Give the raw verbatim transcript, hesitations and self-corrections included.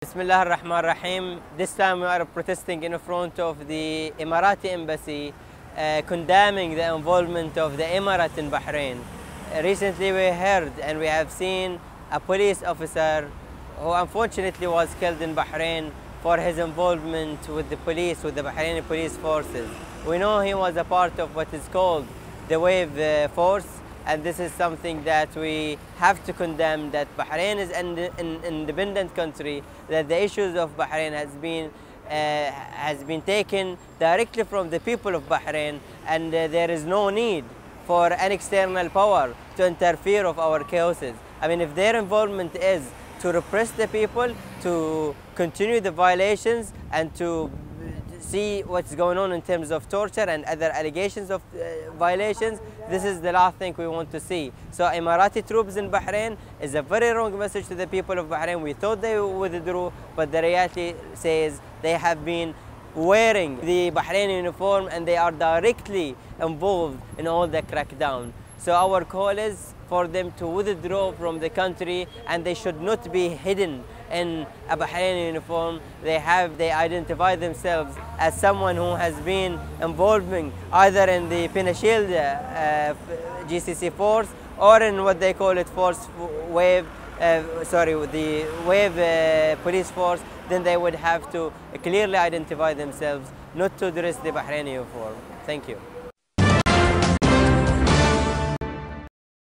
Bismillah ar-Rahman ar-Rahim. This time we are protesting in front of the Emirati embassy, uh, condemning the involvement of the Emirate in Bahrain. Uh, recently we heard and we have seen a police officer who unfortunately was killed in Bahrain for his involvement with the police, with the Bahraini police forces. We know he was a part of what is called the Wave uh, Force, and this is something that we have to condemn, that Bahrain is an, an independent country, that the issues of Bahrain has been, uh, has been taken directly from the people of Bahrain, and uh, there is no need for an external power to interfere of our chaoses. I mean, if their involvement is to repress the people, to continue the violations, and to see what's going on in terms of torture and other allegations of uh, violations, this is the last thing we want to see. So Emirati troops in Bahrain is a very wrong message to the people of Bahrain. We thought they withdrew, but the reality says they have been wearing the Bahraini uniform and they are directly involved in all the crackdown. So our call is for them to withdraw from the country, and they should not be hidden in a Bahraini uniform. They have, they identify themselves as someone who has been involving either in the Penashield uh, G C C force or in what they call it force wave, uh, sorry, the wave uh, police force. Then they would have to clearly identify themselves, not to dress the Bahraini uniform. Thank you.